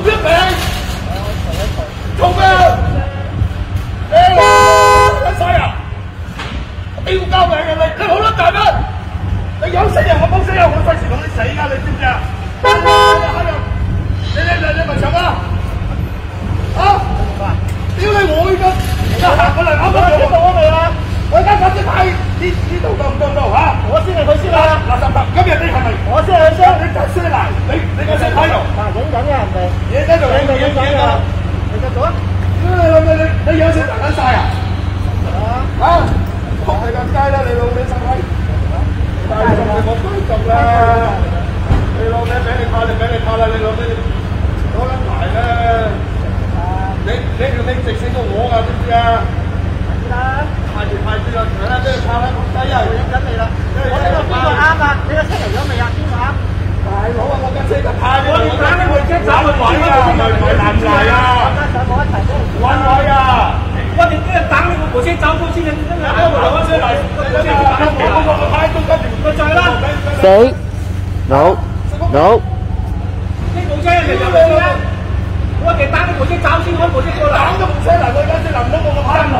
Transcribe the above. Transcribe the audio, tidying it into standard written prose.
邊名？做咩？你得晒啊！屌交命啊你好撚大咩？你有死人我冇死人，我費事同你死㗎，你知唔知啊？你咪上啊！啊！屌你我而家行過嚟啱啱做到未啊？我而家趕緊睇呢度夠唔夠到嚇？我先嚟佢先啦！垃圾桶，今日你係咪？我先嚟先，你就先嚟，你個身體度。影緊嘅人哋，影緊就影緊㗎。你繼續啊！你有錢賺緊晒啊？啊！仆你個街啦！你老味身體，大眾你冇追逐啦！你老味俾你拍就俾你拍啦！你老味攞緊牌啦！你直死過我㗎，知唔知啊？知啦，派住啦，嚟啦，俾你拍啦，咁低啊！我影緊你啦，我呢個邊個啱啊？你個車嚟咗未啊？邊個啱？大佬啊！我架車就派你，我點解你會車走位啊？唔係難嚟啊！我一齊揾位啊！我哋今日等你個部車走咗先啊！因為我兩個車嚟，我派中間條個掣啦。 死，no。 呢部車嚟就嚟啦！我哋等你部車走先，我部車過嚟。等咗部車嚟，我而家先臨到我個牌。